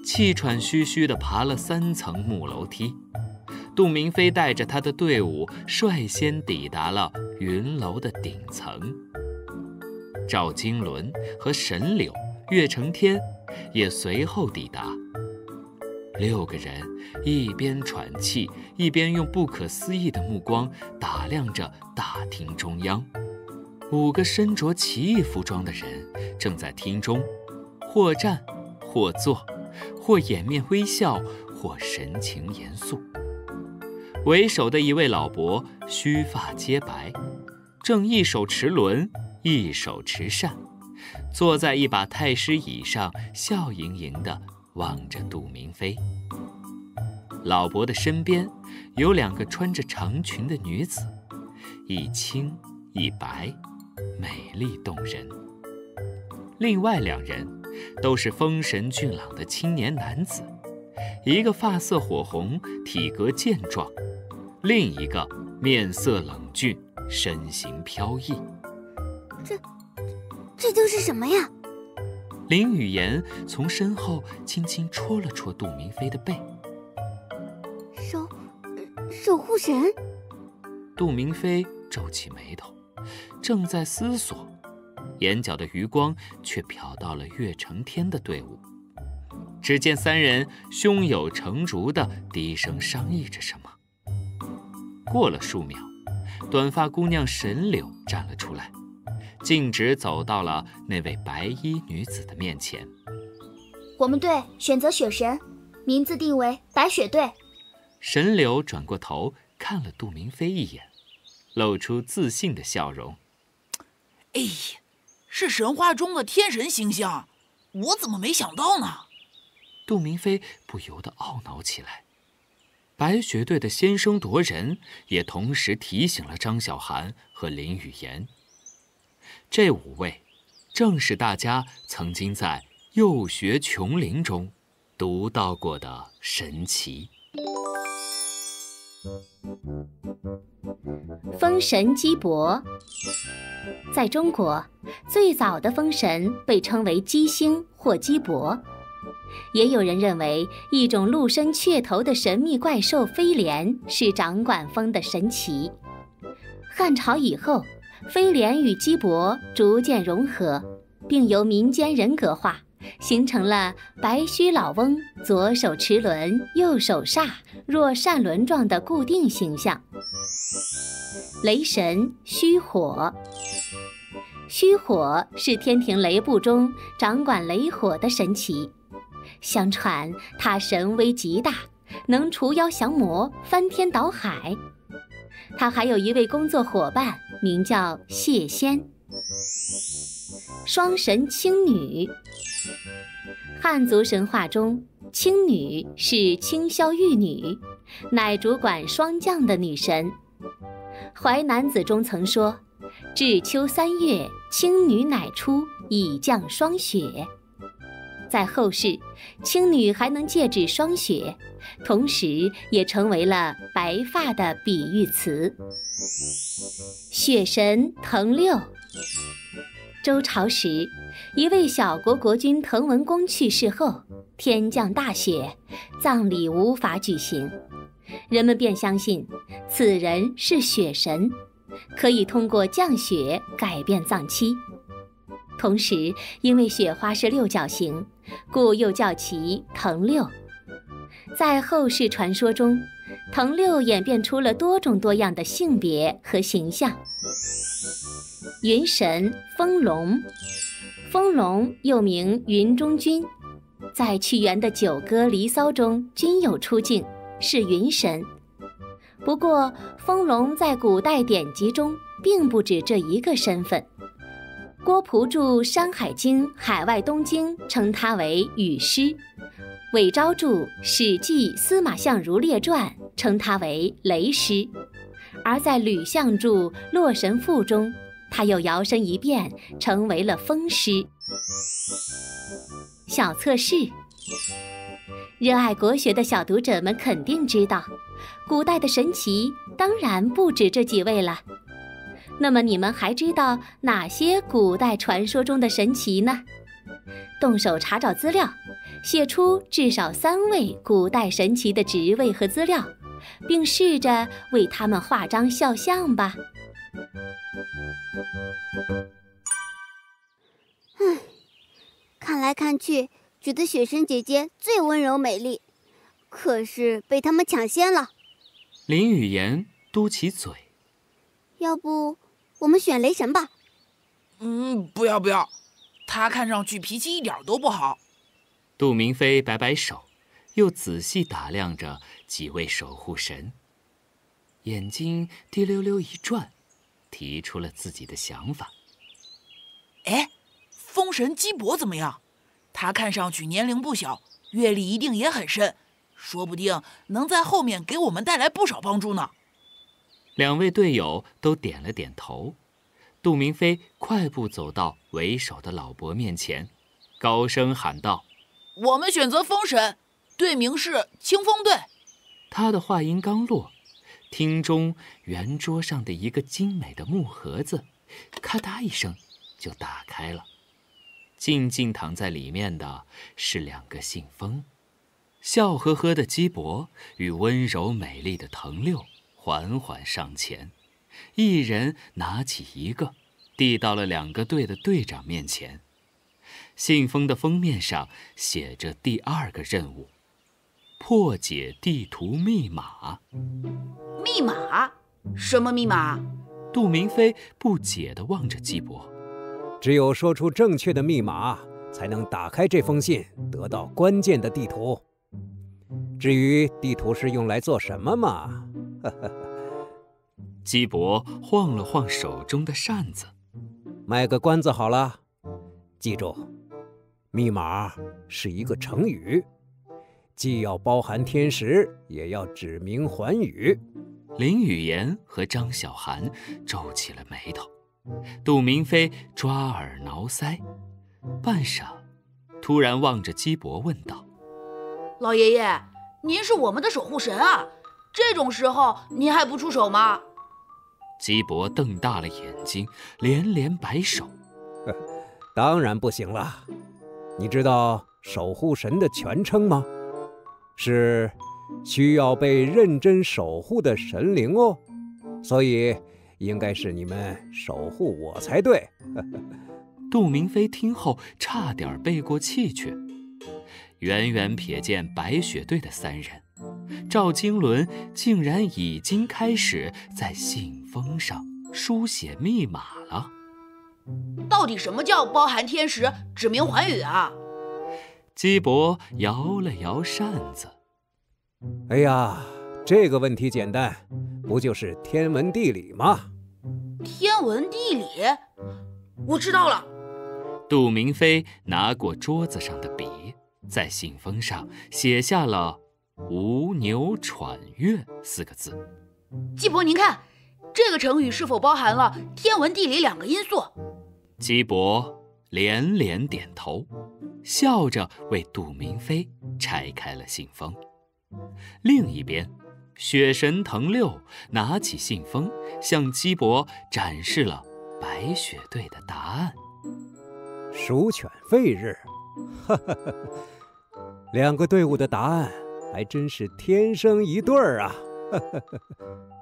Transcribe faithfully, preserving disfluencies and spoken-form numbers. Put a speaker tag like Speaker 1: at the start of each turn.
Speaker 1: 气喘吁吁地爬了三层木楼梯。杜明飞带着他的队伍率先抵达了云楼的顶层。赵金伦和神柳、岳成天也随后抵达。六个人一边喘气，一边用不可思议的目光打量着大厅中央。五个身着奇异服装的人正在厅中，或站，或坐，或掩面微笑，或神情严肃。为首的一位老伯须发皆白，正一手持轮，一手持扇，坐在一把太师椅上，笑盈盈地望着杜明飞。老伯的身边有两个穿着长裙的女子，一青一白，美丽动人。另外两人都是风神俊朗的青年男子，一个发色火红，体格健壮，另一个面色冷峻，身形飘逸。
Speaker 2: 这这都是什么呀？
Speaker 1: 林语言从身后轻轻戳了戳杜明飞的背。
Speaker 2: 守守护神。
Speaker 1: 杜明飞皱起眉头，正在思索，眼角的余光却瞟到了岳成天的队伍。只见三人胸有成竹地低声商议着什么。过了数秒，短发姑娘神柳站了出来，径直走到了那位白衣女子的面前。
Speaker 2: 我们队选择雪神，名字定为白雪队。
Speaker 1: 神柳转过头看了杜明飞一眼，露出自信的笑容。
Speaker 3: 哎呀，是神话中的天神形象，我怎么没想到呢？
Speaker 1: 杜明飞不由得懊恼起来。白雪队的先声夺人也同时提醒了张小涵和林语言。这五位正是大家曾经在幼学琼林中读到过的神奇。
Speaker 4: 风神鸡伯，在中国，最早的风神被称为鸡星或鸡伯。也有人认为，一种陆生雀头的神秘怪兽飞廉是掌管风的神奇。汉朝以后，飞廉与鸡伯逐渐融合，并由民间人格化，形成了白须老翁左手持轮，右手煞，若扇轮状的固定形象。雷神虚火，虚火是天庭雷部中掌管雷火的神奇。相传他神威极大，能除妖降魔，翻天倒海。他还有一位工作伙伴，名叫谢仙。双神青女，汉族神话中，青女是青霄玉女，乃主管霜降的女神。淮南子中曾说：“至秋三月，青女乃出，以降霜雪。”在后世，青女还能借指霜雪，同时也成为了白发的比喻词。雪神滕六，周朝时，一位小国国君滕文公去世后，天降大雪，葬礼无法举行，人们便相信此人是雪神，可以通过降雪改变葬期。同时，因为雪花是六角形，故又叫其滕六。在后世传说中，滕六演变出了多种多样的性别和形象。云神风龙，风龙又名云中君，在屈原的《九歌·离骚》中均有出镜，是云神。不过，风龙在古代典籍中并不止这一个身份。郭璞著《山海经·海外东经》称他为雨师，韦昭著《史记·司马相如列传》称他为雷师，而在吕相著《洛神赋》中，他又摇身一变成为了风师。小测试，热爱国学的小读者们肯定知道，古代的神奇当然不止这几位了。那么你们还知道哪些古代传说中的神奇呢？ 动手查找资料，写出至少三位古代神奇的职位和资料，并试着为他们画张肖像吧。
Speaker 5: 唉，看来看去，觉得雪神姐姐最温柔美丽，可是被他们抢先了。
Speaker 1: 林语言嘟起嘴，
Speaker 5: 要不我们选雷神吧？
Speaker 3: 嗯，不要不要，他看上去脾气一点都不好。
Speaker 1: 杜明飞摆摆手，又仔细打量着几位守护神，眼睛滴溜溜一转，提出了自己的想法。
Speaker 3: 哎，风神基伯怎么样？他看上去年龄不小，阅历一定也很深，说不定能在后面给我们带来不少帮助呢。
Speaker 1: 两位队友都点了点头。杜明飞快步走到为首的老伯面前，高声喊道：“
Speaker 3: 我们选择风神，队名是清风队。”
Speaker 1: 他的话音刚落，厅中圆桌上的一个精美的木盒子，咔嗒一声就打开了。静静躺在里面的是两个信封，笑呵呵的基伯与温柔美丽的藤六缓缓上前，一人拿起一个，递到了两个队的队长面前。信封的封面上写着第二个任务：破解地图密码。
Speaker 3: 密码？什么密码？
Speaker 1: 杜明飞不解地望着基伯。
Speaker 6: 只有说出正确的密码，才能打开这封信，得到关键的地图。至于地图是用来做什么嘛，呵呵呵。
Speaker 1: 基伯晃了晃手中的扇子，
Speaker 6: 卖个关子好了。记住，密码是一个成语，既要包含天时，也要指明寰宇。
Speaker 1: 林语言和张小涵皱起了眉头，杜明飞抓耳挠腮，半晌，突然望着基伯问道：“
Speaker 3: 老爷爷，您是我们的守护神啊，这种时候您还不出手吗？”
Speaker 1: 基伯瞪大了眼睛，连连摆手：“
Speaker 6: 当然不行了。你知道守护神的全称吗？是需要被认真守护的神灵哦，所以应该是你们守护我才对。”
Speaker 1: 杜明飞听后差点背过气去。远远瞥见白雪队的三人，赵经纶竟然已经开始在信封上书写密码了。
Speaker 3: 到底什么叫包含天时，指明寰宇啊？
Speaker 1: 基伯摇了摇扇子：“
Speaker 6: 哎呀，这个问题简单，不就是天文地理吗？”
Speaker 3: 天文地理，我知道了。
Speaker 1: 杜明飞拿过桌子上的笔，在信封上写下了“无牛喘月”四个字。
Speaker 3: 基伯，您看，这个成语是否包含了天文地理两个因素？
Speaker 1: 基伯连连点头，笑着为杜明飞拆开了信封。另一边，雪神藤六拿起信封，向基伯展示了白雪队的答案。
Speaker 6: 鼠犬吠日，哈哈哈，两个队伍的答案还真是天生一对儿啊！哈哈哈。